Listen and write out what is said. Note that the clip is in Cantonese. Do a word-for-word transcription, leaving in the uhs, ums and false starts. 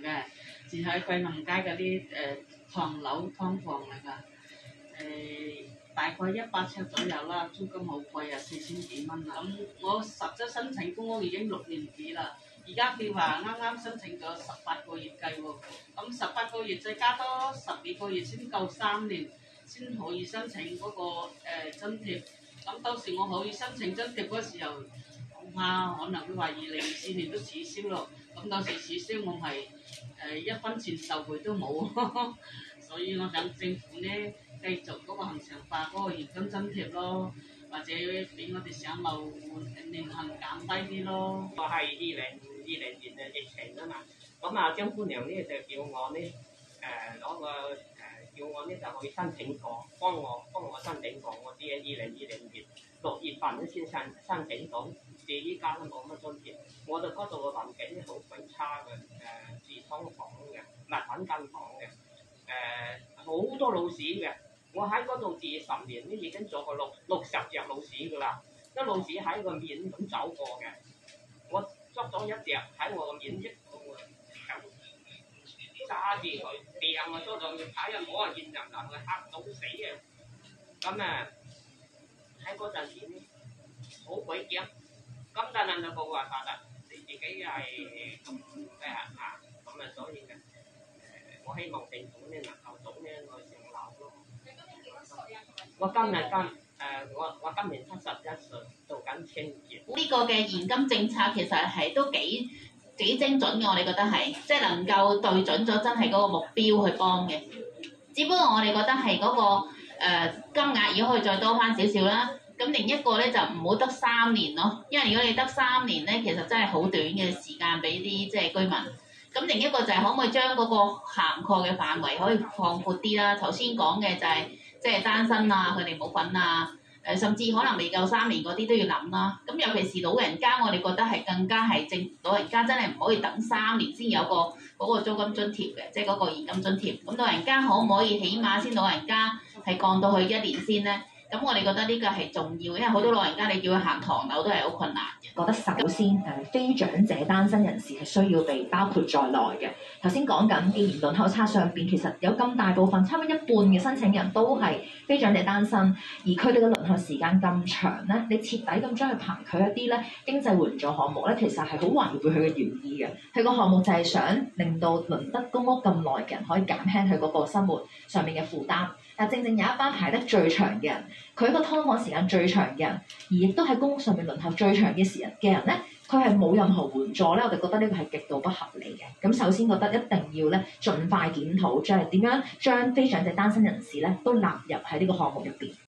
嘅，住喺桂林街嗰啲誒唐樓劏房嚟㗎，誒、呃、大概一百尺左右啦，租金好貴啊，四千幾蚊啊。咁我實質申請公屋已經六年幾啦，而家佢話啱啱申請咗十八個月計喎，咁十八個月再加多十二個月先夠三年，先可以申請嗰、那個誒、呃、津貼。咁到時我可以申請津貼嗰時候，恐怕可能佢話二零二四年都取消咯。咁到時取消我係誒、呃、一分錢受惠都冇，所以我想政府咧繼續嗰個恆常化嗰個現金津貼咯，或者俾我哋上樓換年限減低啲咯。 我係二零二零年嘅疫情啊嘛，咁啊張姑娘咧就叫我咧誒攞個誒、呃、叫我咧就去申請過，幫我幫我申請過，我啲二零二零年六月份先申申請到，至依家都冇乜津貼。我哋嗰度嘅環境咧好鬼差嘅，誒、呃、住劏房嘅，唔係揾間房嘅，誒好多老鼠嘅。我喺嗰度住十年咧，已經做過六六十隻老鼠噶啦，啲老鼠喺個面咁走過嘅，我捉咗一隻喺我個面益度啊，揸住佢掟啊，捉到佢睇下冇人見人啦，佢嚇到死啊！咁啊喺嗰陣時咧好鬼驚，咁但係就冇辦法啦，你自己係咁咩啊嚇，咁啊所以嘅誒，我希望政府咧能夠早咧去上樓咯。我今日今誒我我今年七十一歲，做緊清潔。 呢個嘅現金政策其實係都幾幾精準嘅，我哋覺得係，即係能夠對準咗真係嗰個目標去幫嘅。只不過我哋覺得係嗰、嗰個、呃、金額如果可以再多翻少少啦。咁另一個咧就唔好得三年咯，因為如果你得三年咧，其實真係好短嘅時間俾啲即係居民。咁另一個就係可唔可以將嗰個涵蓋嘅範圍可以放闊啲啦？頭先講嘅就係即係單身啊，佢哋冇份啊，誒甚至可能未夠三年嗰啲都要諗啦。咁尤其是老人家，我哋覺得係更加係正老人家真係唔可以等三年先有個嗰個租金津貼嘅，即係嗰個現金津貼。咁老人家可唔可以起碼先老人家係降到去一年先咧？咁我哋覺得呢個係重要，因為好多老人家你叫佢行唐樓都係好困難嘅。 覺得首先誒非長者單身人士係需要被包括在內嘅。頭先講緊嘅輪候冊上邊，其實有咁大部分，差唔多一半嘅申請人都係非長者單身，而佢哋嘅輪候時間咁長咧，你徹底咁將佢排佢一啲咧經濟援助項目咧，其實係好違背佢嘅原意嘅。佢個項目就係想令到輪得公屋咁耐嘅人可以減輕佢嗰個生活上面嘅負擔。但正正有一班排得最長嘅人，佢個劏房時間最長嘅人，而亦都喺公屋上面輪候最長嘅時日嘅人咧，佢係冇任何援助咧，我哋覺得呢個係極度不合理嘅。咁首先覺得一定要咧盡快檢討，即係點樣將非長者單身人士咧都納入喺呢個項目入邊。